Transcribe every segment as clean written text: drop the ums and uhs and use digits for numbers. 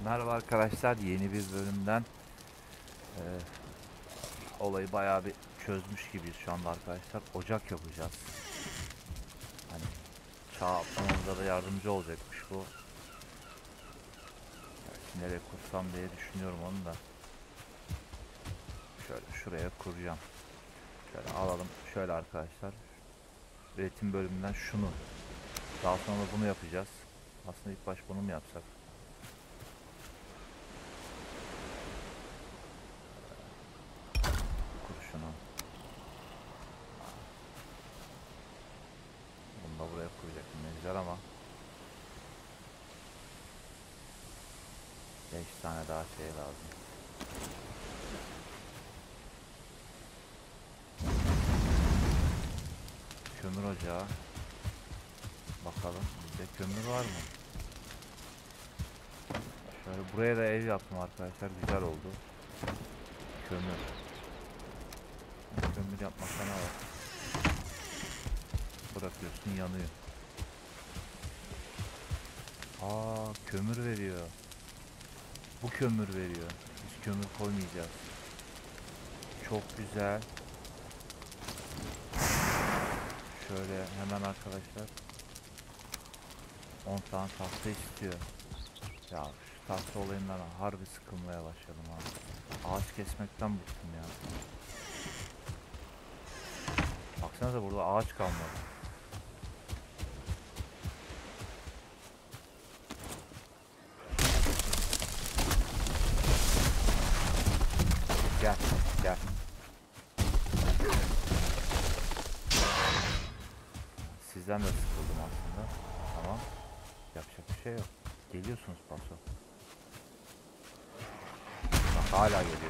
Merhaba arkadaşlar, yeni bir bölümden e, olayı bayağı bir çözmüş gibiyiz şu anda arkadaşlar. Ocak yapacağız. Hani çağ atlamamıza da yardımcı olacakmış bu. Gerçi nereye kursam diye düşünüyorum onu da. Şöyle şuraya kuracağım. Şöyle alalım. Şöyle arkadaşlar. Üretim bölümünden şunu. Daha sonra bunu yapacağız. Aslında ilk baş bunu mu yapsak? Kur şunu. Bunu da buraya kuracaktım. Ne güzel ama 5 tane daha şey lazım. Kömür ocağı. Bakalım bizde kömür var mı? Şöyle buraya da ev yaptım arkadaşlar. Güzel oldu. Kömür. Kömür yapmakta ne var? Bırakıyorsun yanıyor. Aa, kömür veriyor. Bu kömür veriyor. Biz kömür koymayacağız. Çok güzel. Şöyle hemen arkadaşlar 10 tane tahta istiyor. Ya şu tahta olayından harbi sıkılmaya başladım abi. Ağaç kesmekten bıktım ya. Baksanıza burada ağaç kalmadı. Gel, gel. Sizden de sıkıldım aslında. Tamam. Yapacak bir şey yok. Geliyorsunuz paso. Bak hala geliyor.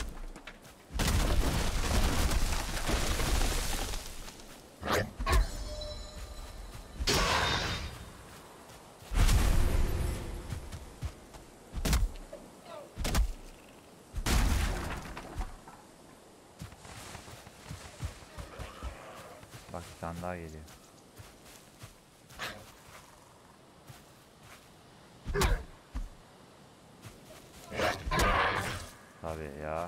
Bak bir tane daha geliyor. Tabii ya.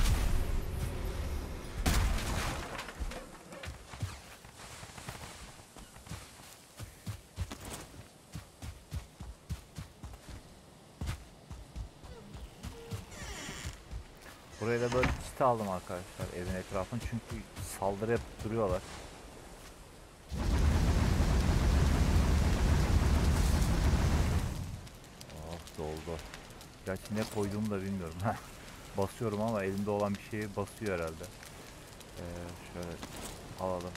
Buraya da böyle çite aldım arkadaşlar evin etrafını çünkü saldırı yapıp duruyorlar. Oh doldu. Gerçi ne koyduğumu da bilmiyorum. Basıyorum ama elimde olan bir şeyi basıyor herhalde. Şöyle alalım.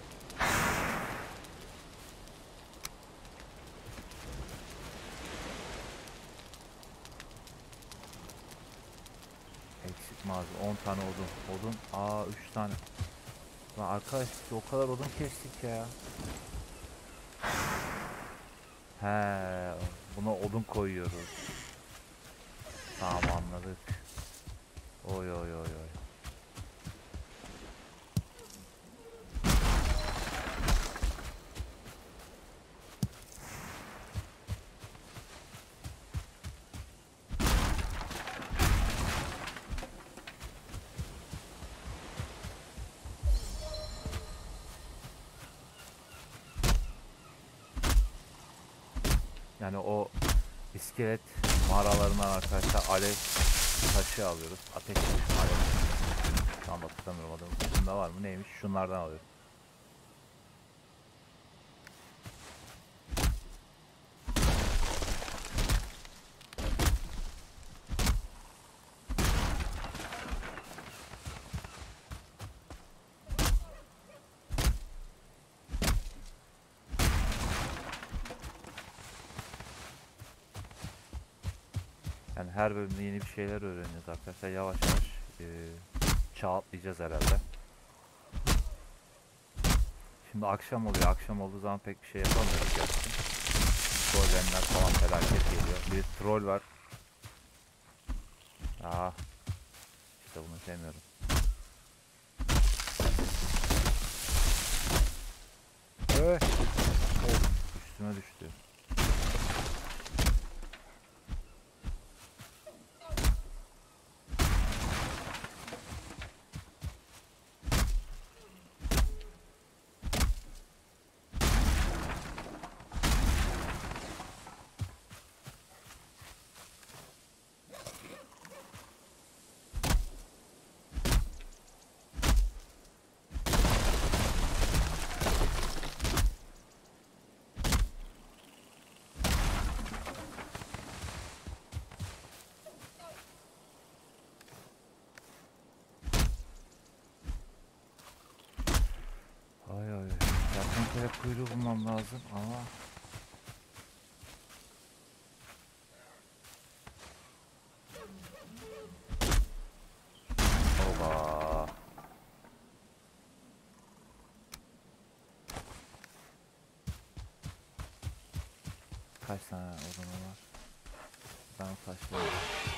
Eksik malzeme 10 tane odun. Odun 3 tane. Lan arkadaş biz o kadar odun kestik ya. He, buna odun koyuyoruz. Tamam anladık. Oy oy oy oy. Yani o iskelet mağaralarından arkadaşlar alev taşı alıyoruz. Ateş taşı, alev. Tam hatırlamıyorum adamın. Bunda var mı neymiş? Şunlardan alıyoruz. Yani her bölümde yeni bir şeyler öğreniyoruz arkadaşlar. Yavaş yavaş çağ atlayacağız herhalde. Şimdi akşam oluyor. Akşam olduğu zaman pek bir şey yapamıyoruz gerçekten. Trollenler falan felaket geliyor. Bir troll var. Aa, işte bunu sevmiyorum. Evet. Of, üstüme düştü. iskelet kuyruğu bulmam lazım ama oba. Kaç tane odun var? Ben o taşları.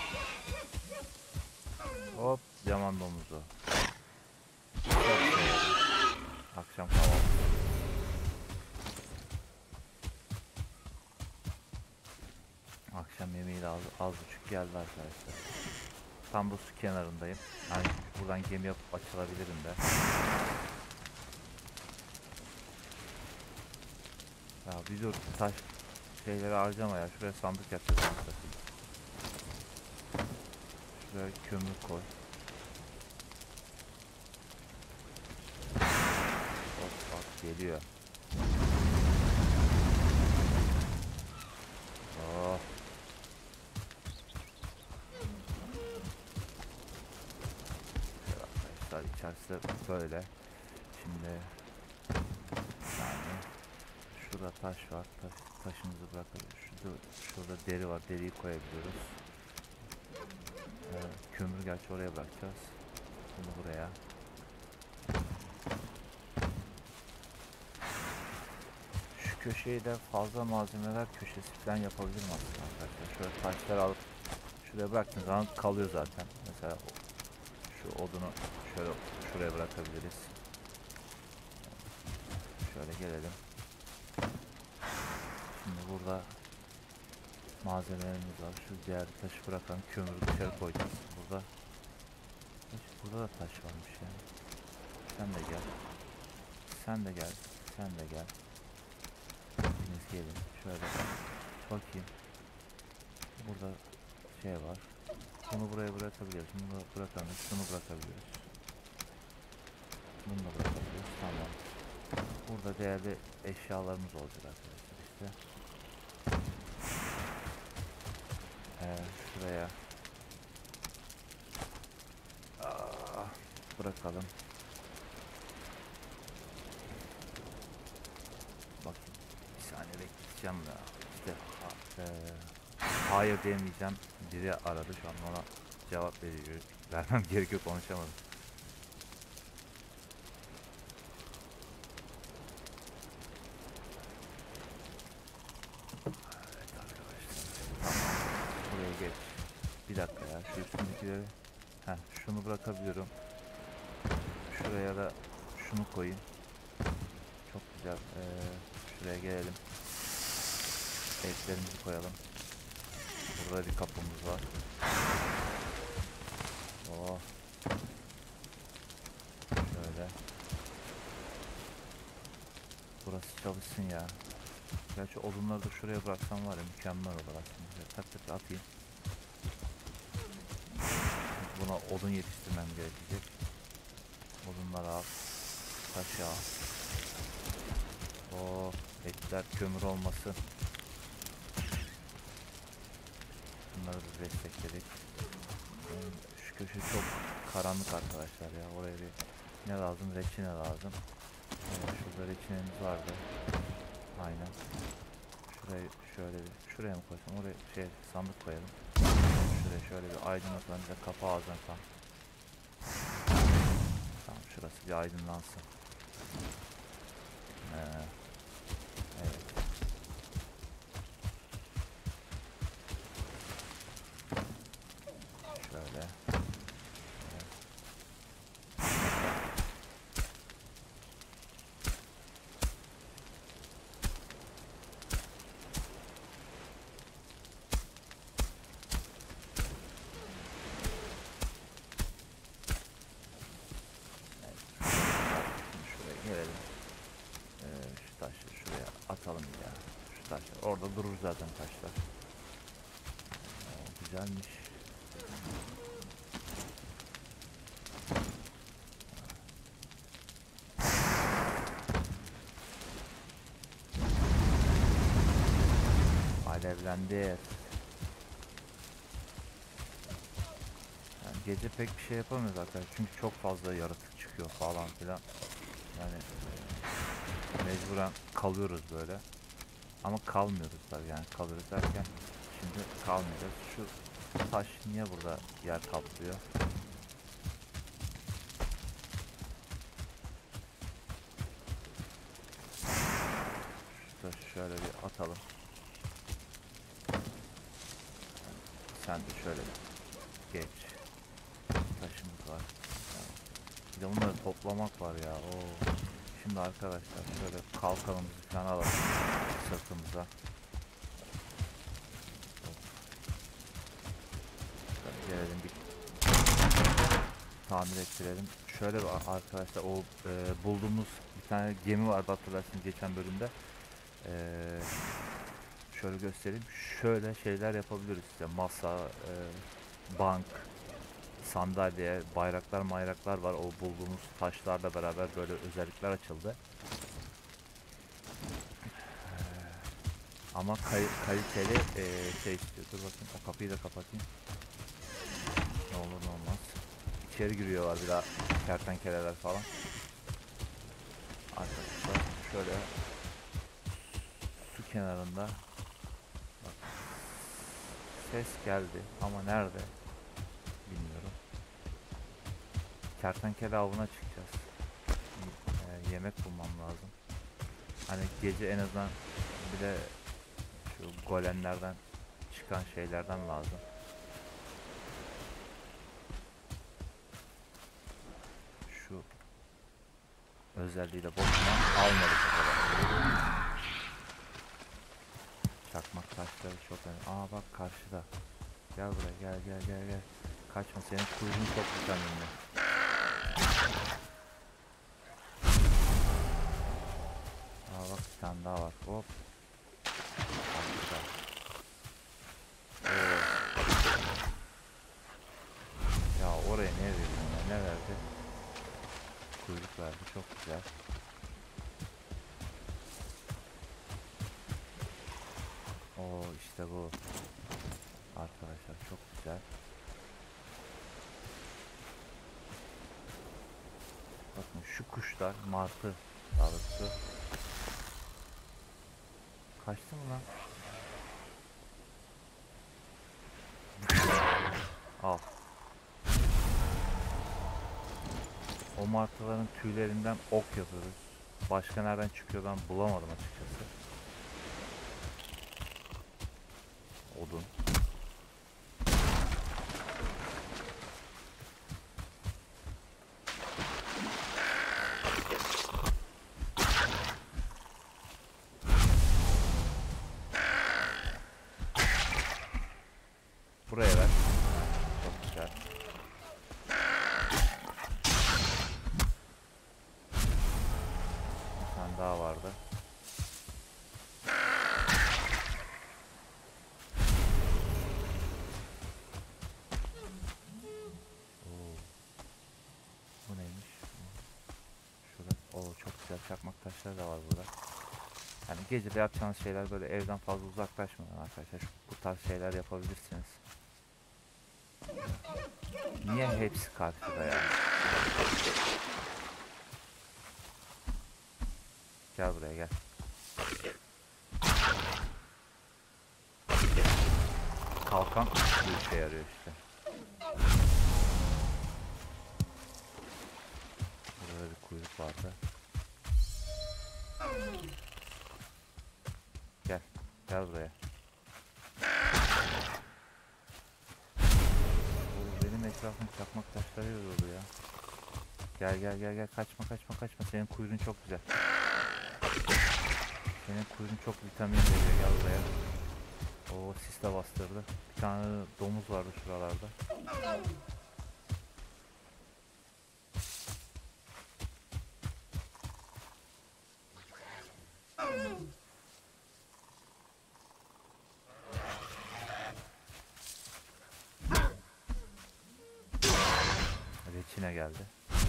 Hop, yaman domuzu. Akşam kahvaltı. Akşam yemeği de az buçuk geldi arkadaşlar. Tam bu su kenarındayım. Hani buradan gemi yapıp açılabilirim de. Ya bir dur, taş şeyleri harcama ya. Şuraya sandık yapacağız. Şuraya kömür koy. Hop bak geliyor. Oh. Arkadaşlar içerisi böyle. Şimdi yani şurada taş var. Taşımızı bırakabiliriz. Şurada deri var. Deriyi koyabiliyoruz. Kömür gerçi oraya bırakacağız. Bunu buraya. Şu köşeyi de fazla malzemeler köşesi falan yapabilirim aslında arkadaşlar. Şöyle taşları alıp şuraya bıraktığınız zaman kalıyor zaten. Mesela şu odunu şöyle şuraya bırakabiliriz. Şöyle gelelim. Şimdi burada malzemelerimiz var. Şu diğer taşı bırakan kömürü dışarı koyacağız. Burada da taş varmış yani. Sen de gel. Sen de gel. Sen de gel. Hepiniz gelin. Şöyle bakayım. Burada şey var. Bunu buraya bırakabiliyoruz. Bunu bırakamıyoruz. Şunu bırakabiliyoruz. Bunu da bırakabiliyoruz. Tamam. Burada değerli eşyalarımız olacak arkadaşlar işte. Şuraya bırakalım. Bak bir saniye bekleyeceğim ya. İşte hayır demeyeceğim. Biri aradı şu an ona cevap veriyor. Vermem gerekiyor, konuşamadım. Evet arkadaşlar. Buraya geç. Bir dakika ya. Şu üstündekileri. Şunu bırakabiliyorum. Şuraya da şunu koyayım. Çok güzel. Şuraya gelelim. Etlerimizi koyalım. Burada bir kapımız var. Oh. Şöyle. Burası çalışsın ya. Gerçi odunları da şuraya bıraksam var ya, mükemmel olur aslında. Tak tak atayım. Buna odun yetiştirmem gerekecek. Odunları al. Taşı al. Oh. Etler kömür olmasın. Bunları da destekledik. Şu köşe çok karanlık arkadaşlar ya. Oraya bir ne lazım? Reçine lazım. Şurada reçinemiz vardı. Aynen. Şuraya şöyle bir, şuraya mı koysam? Oraya sandık koyalım. Şuraya şöyle bir aydınlatalım. Bir de kapağı ağzına tam. Tamam, şurası bir aydınlansın. Evet. Şöyle. Gelelim. Şu taşları şuraya atalım ya. Şu taşlar. Orada durur zaten taşlar. Güzelmiş. Alevlendi. Yani gece pek bir şey yapamıyoruz arkadaşlar. Çünkü çok fazla yaratık çıkıyor falan filan. Yani Mecburen kalıyoruz böyle. Ama kalmıyoruz tabii, yani kalıyoruz derken şimdi kalmayacağız. Şu taş niye burada yer kaplıyor? Şu taşı şöyle bir atalım. Sen de şöyle geç. Taşımız var. Bir de bunları toplamak var ya. Oo. Şimdi arkadaşlar şöyle kalkanımızı falan alalım sırtımıza. Gelelim bir tamir ettirelim. Şöyle arkadaşlar o bulduğumuz bir tane gemi vardı, hatırlarsınız geçen bölümde. E, şöyle göstereyim. Şöyle şeyler yapabiliriz size. Masa, bank, sandalye, bayraklar var. O bulduğumuz taşlarla beraber böyle özellikler açıldı. Ama kaliteli şey istiyor. Dur bakayım, o kapıyı da kapatayım. Ne olur ne olmaz. İçeri giriyorlar bir daha kertenkeleler falan. Arkadaşlar şöyle su kenarında bak, ses geldi ama nerede bilmiyorum. Kertenkele avına çıkacağız. Yemek bulmam lazım. Hani gece en azından bir de şu golemlerden çıkan şeylerden lazım. Şu özelliği de boşuna almadık o kadar. Çakmak taşları çok önemli. Aa bak karşıda. Gel buraya, gel. Kaçma, senin kuyruğun çok vitaminli. Aa bak bir tane daha var. Hop. Ya oraya ne verdin ya? Ne verdi? Kuyruk verdi. Çok güzel. Oo işte bu. Arkadaşlar çok güzel. Bakın şu kuşlar martı daha doğrusu. Kaçtı mı lan? Al. O martıların tüylerinden ok yapıyoruz. Başka nereden çıkıyor ben bulamadım açıkçası. Odun. Buraya ver. Çok güzel. Bir tane daha vardı. Oo. Bu neymiş? Şurada. Oo çok güzel çakmak taşları da var burada. Yani gecede yapacağınız şeyler böyle evden fazla uzaklaşmadan arkadaşlar. Bu tarz şeyler yapabilirsiniz. Niye hepsi karşıda ya? Gel buraya gel. Kalkan bu işe yarıyor işte. Burada bir kuyruk vardı. Gel. Gel buraya. Oo, benim etrafım çakmak taşlarıyla dolu ya. Gel. Kaçma. Senin kuyruğun çok güzel. Senin kuyruğun çok vitamin veriyor. Gel buraya. Oo sis de bastırdı. Bir tane domuz vardı şuralarda. Reçine geldi.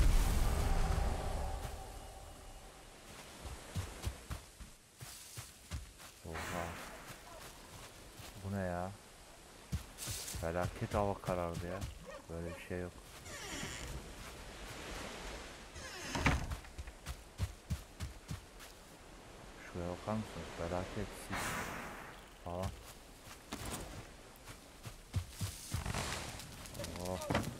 Oha. Bu ne ya? Felaket hava karardı ya. Böyle bir şey yok. Şuraya bakar mısınız? Felaket sis falan. Oh.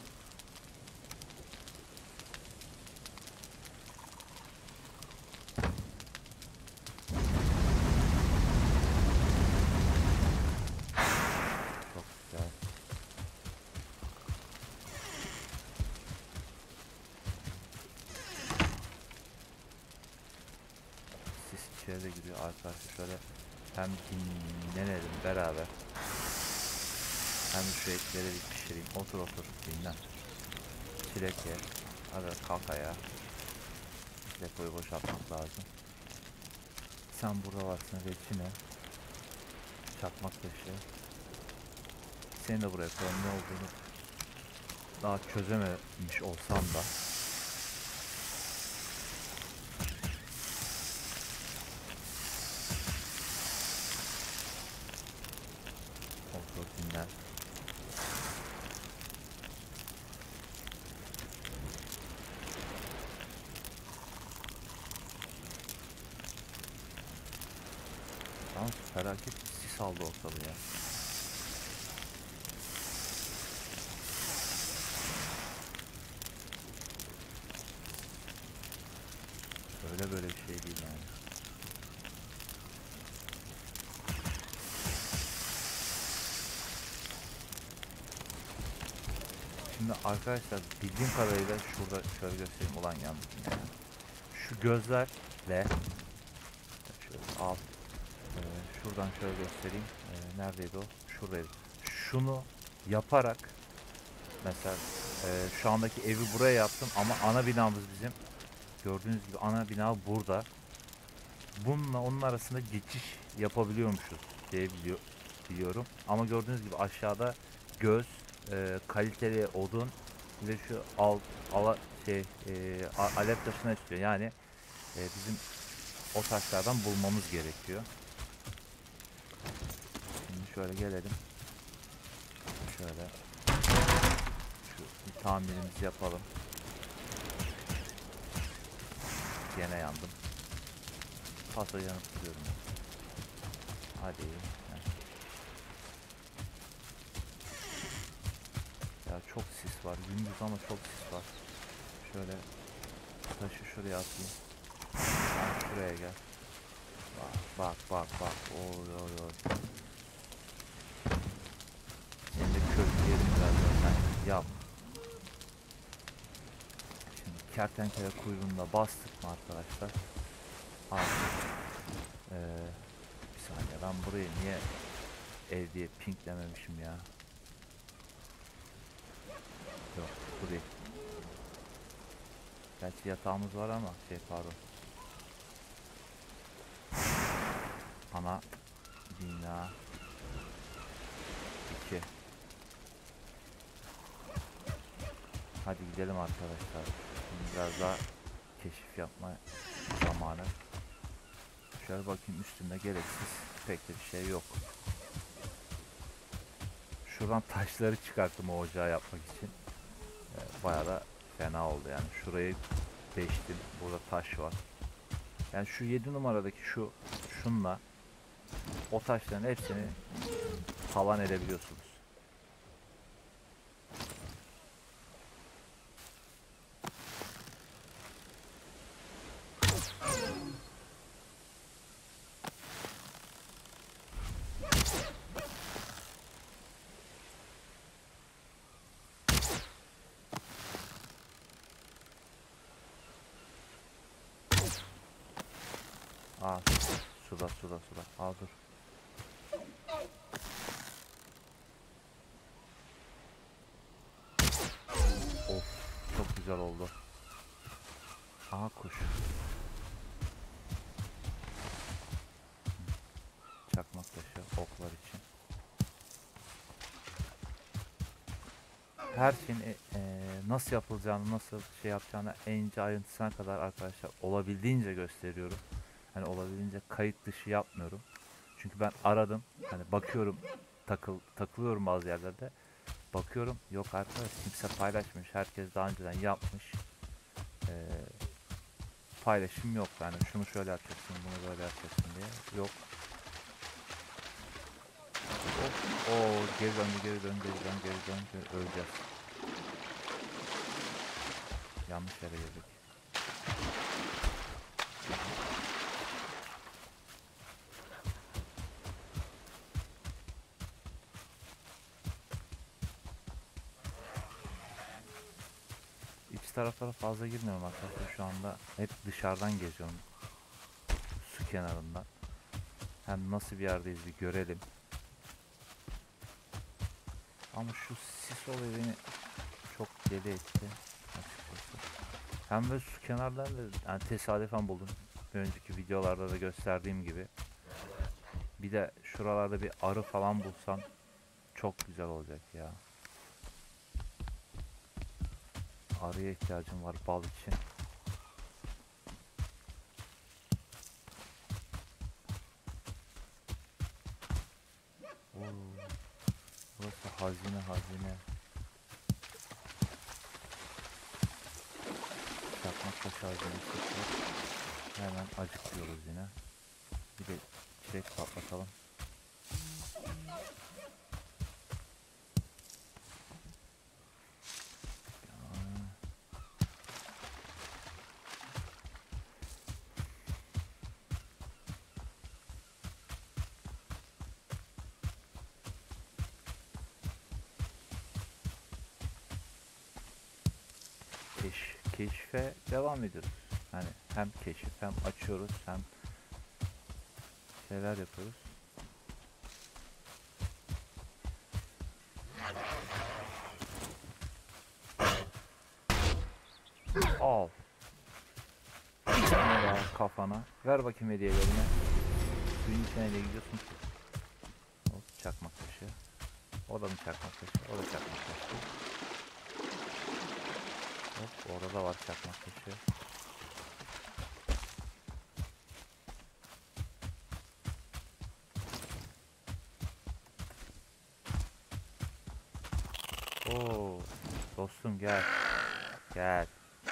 Çok güzel. Sis içeri de gidiyor arkadaşlar. Şöyle hem dinlenelim beraber. Hem şu etleri bir pişireyim. Otur otur dinlen. Çilek ye. Hadi kalk ayağa. Depoyu boşaltmak lazım. Sen burada varsın reçine. Çakmak taşı. Seni de buraya koyalım, ne olduğunu daha çözememiş olsam da. Otur dinlen. Tamam, felaket bir sis aldı ortalığı ya. Öyle böyle bir şey değil yani. Şimdi arkadaşlar bildiğim kadarıyla şurada şöyle göstereyim, ulan yandım yani. Şu gözlerle şöyle al. Şuradan şöyle göstereyim. Neredeydi o? Şuradaydı. Şunu yaparak mesela şu andaki evi buraya yaptım ama ana binamız bizim. Gördüğünüz gibi ana bina burada. Bununla onun arasında geçiş yapabiliyormuşuz diye biliyorum. Ama gördüğünüz gibi aşağıda göz, kaliteli odun ve şu alev taşına istiyor. Yani bizim o taşlardan bulmamız gerekiyor. Şimdi şöyle gelelim. Şöyle şu bir tamirimizi yapalım. Gene yandım. Fazla yanıp duruyorum. Hadi. Ya çok sis var. Gündüz ama çok sis var. Şöyle taşı şuraya atayım. Sen şuraya gel. Bak. Oy oy oy. Senin de kökleyelim biraz sen yap. Şimdi kertenkele kuyruğunda bastık mı arkadaşlar? Artık bir saniye, ben burayı niye ev diye pinklememişim ya? Yok, bu değil. Gerçi yatağımız var ama pardon. Ana bina 2. Hadi gidelim arkadaşlar. Şimdi biraz daha keşif yapma zamanı. Şöyle bakayım, üstünde gereksiz pek de bir şey yok. Şuradan taşları çıkarttım o ocağı yapmak için. Bayağı da fena oldu yani. Şurayı deştim. Burada taş var. Yani şu 7 numaradaki şunla o taşların hepsini talan edebiliyorsunuz. Aa, suda. Aa, dur. Of, çok güzel oldu. Aha, kuş. Çakmak taşı oklar için. Her şeyin nasıl yapılacağını, nasıl şey yapacağını en ince ayrıntısına kadar arkadaşlar olabildiğince gösteriyorum. Hani olabildiğince kayıt dışı yapmıyorum. Çünkü ben aradım. Hani bakıyorum, takılıyorum bazı yerlerde. Bakıyorum yok arkadaş, kimse paylaşmış. Herkes daha önceden yapmış. paylaşım yok. Yani şunu şöyle yapacaksın, bunu böyle yapacaksın diye. Yok. O geri dön, geri dön, geri dön, geri dön, öleceğiz. Yanlış yere girdik. İç taraflara fazla girmiyorum arkadaşlar şu anda. Hep dışarıdan geziyorum. Su kenarından. Hem nasıl bir yerdeyiz bir görelim. Ama şu sis olayı beni çok deli etti açıkçası. Hem de su kenarlarında yani tesadüfen buldum. Bir önceki videolarda da gösterdiğim gibi. Bir de şuralarda bir arı falan bulsam çok güzel olacak ya. Arıya ihtiyacım var bal için. Oo, burası hazine. Çakmak taşı hazinesi var. Hemen acıklıyoruz yine. Bir de çilek patlatalım. Keşfe devam ediyoruz. Hani hem keşif hem açıyoruz hem şeyler yapıyoruz. Al. Bir tane daha kafana. Ver bakayım hediyelerini. Suyun içine de gidiyorsun ki. Hop, çakmak taşı. O da mı çakmak taşı? O da çakmak taşı. Hop, orada da var çakmak taşı. Oo, dostum gel. Gel.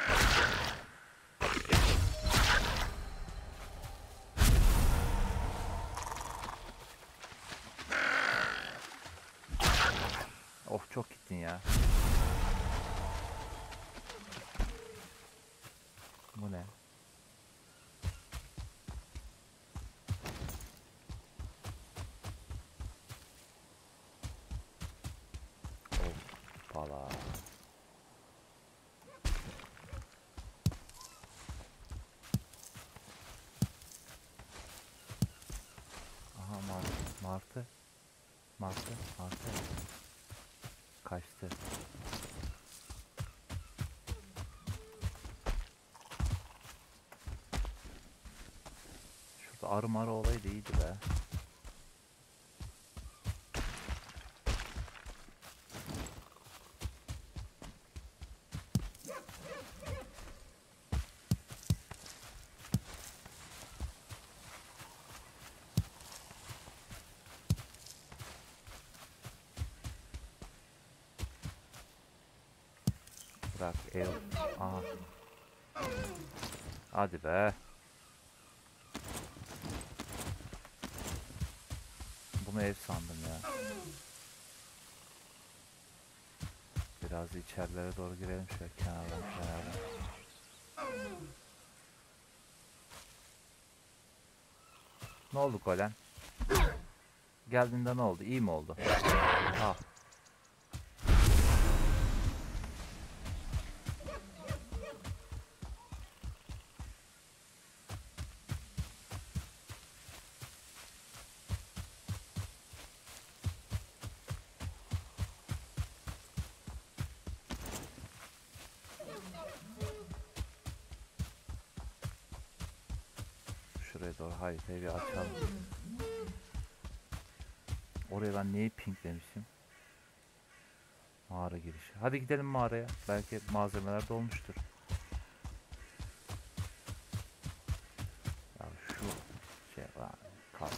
Of çok gittin ya. Bu ne? Hoppala. Aha martı. Kaçtı. Şurada arı marı olayı da iyiydi be. Bırak ev. Aha. Hadi be. Bunu ev sandım ya. Biraz içerilere doğru girelim şöyle kenardan. Ne oldu Golem? Geldiğinde ne oldu? İyi mi oldu? Ah. Şuraya doğru haritayı bir açalım. Oraya ben neyi pinklemişim? Mağara girişi. Hadi gidelim mağaraya. Belki malzemeler dolmuştur. Ya şu şey var. Kaldı.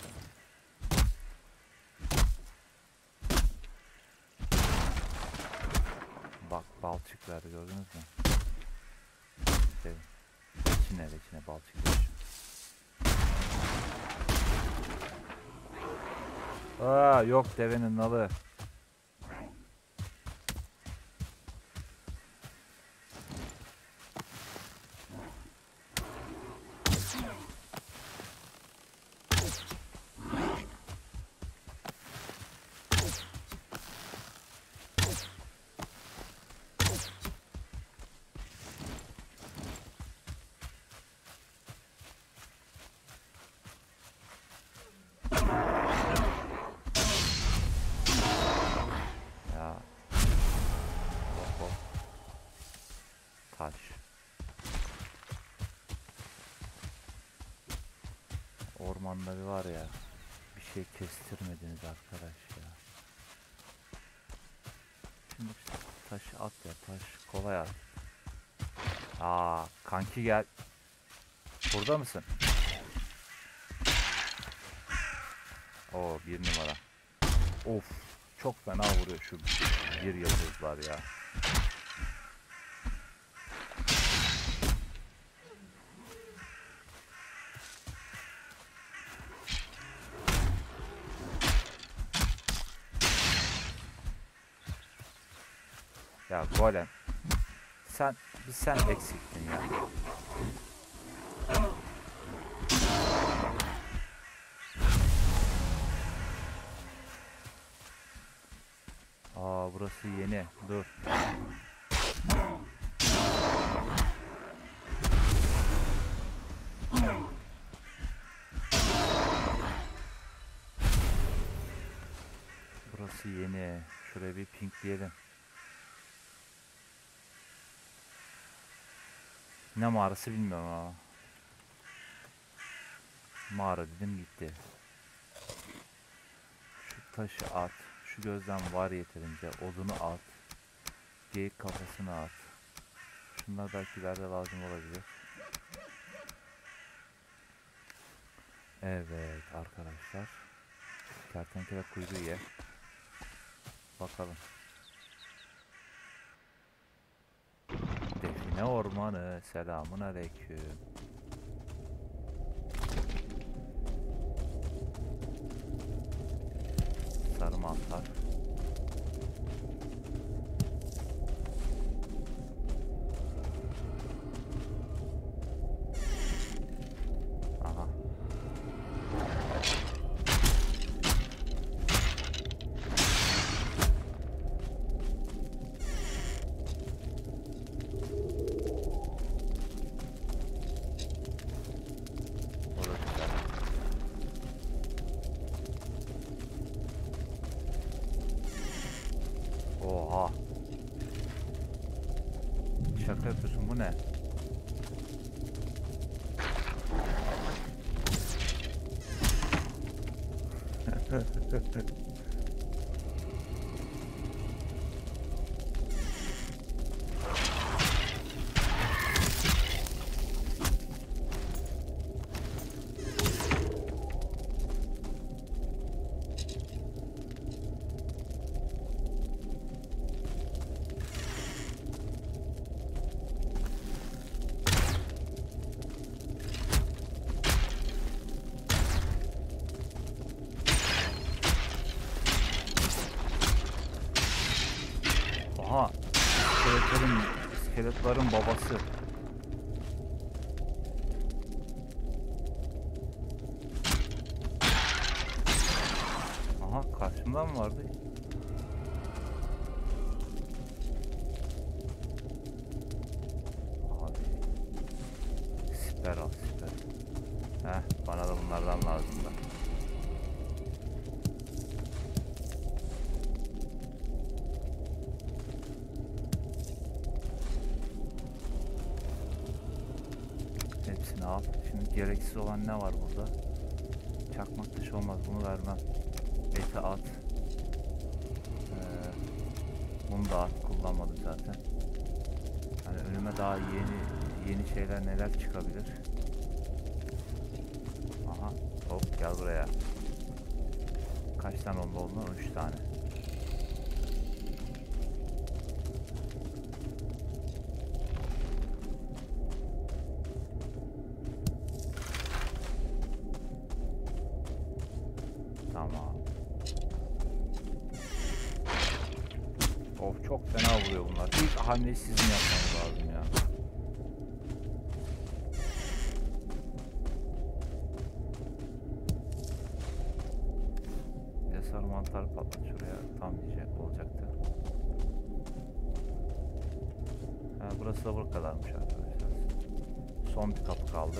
Bak balçıkları gördünüz mü? Şey, reçine balçık yemişim. Aa yok, devenin nalı. Ya hop hop. Taş. Ormanda bir var ya, bir şey kestirmediniz arkadaş ya. Şimdi taşı at ya, taş kolay at. Aa kanki gel. Burada mısın? Oo, bir numara. Of, çok fena vuruyor şu bir yıldızlar ya. Ya golem, sen eksiktin ya. Aa burası yeni. Dur. Burası yeni. Şuraya bir pinkleyelim. Ne mağarası bilmiyorum ama. Mağara dedim gitti. Şu taşı at. Şu gözden var yeterince. Odunu at. Geyik kafasını at. Şunlar belki ileride lazım olabilir. Evet arkadaşlar. Kertenkele kuyruğu ye. Bakalım. Define ormanı. Selamun aleyküm. Sarı mantar. Aha. Orada güzel. Oha. Şaka yapıyorsun, bu ne? Aha. İskeletlerin babası. Aha, karşımda mı vardı? Abi. Siper al, siper. Heh, bana da bunlardan lazım da. Hepsini al. Şimdi gereksiz olan ne var burada? Çakmak dışı olmaz, bunu vermem. Eti at. Bunu da at, kullanmadım zaten. Hani önüme daha yeni şeyler neler çıkabilir. Aha, hop gel buraya. Kaç tane oldu? 3 tane. Çok fena vuruyor bunlar. İlk hamleyi sizin yapmanız lazım ya. Yasar mantar patlat şuraya. Tam diyecek olacaktı. Ha, burası da bu kadarmış arkadaşlar. Son bir kapı kaldı.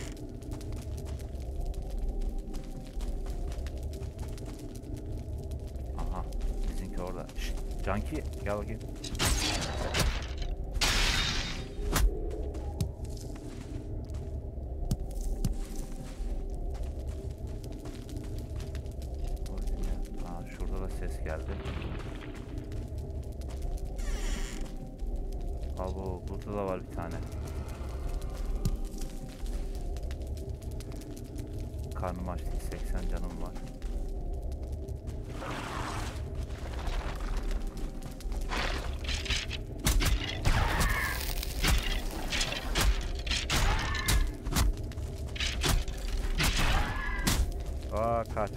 Aha, bizimki orada. Şşt, Canki gel bakayım. Aa, şurada da ses geldi. Abo, burada da var bir tane. Karnım aç değil, 80 canım var. Aa, kaç.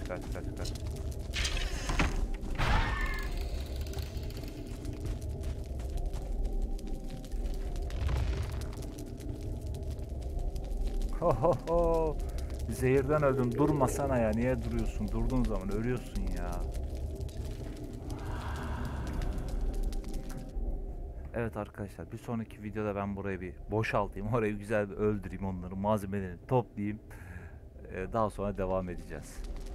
Ho ho ho. Zehirden öldüm. Durmasana ya. Niye duruyorsun? Durduğun zaman ölüyorsun ya. Evet arkadaşlar, bir sonraki videoda ben burayı bir boşaltayım. Orayı güzel bir öldüreyim, onları malzemelerini toplayayım. Daha sonra devam edeceğiz.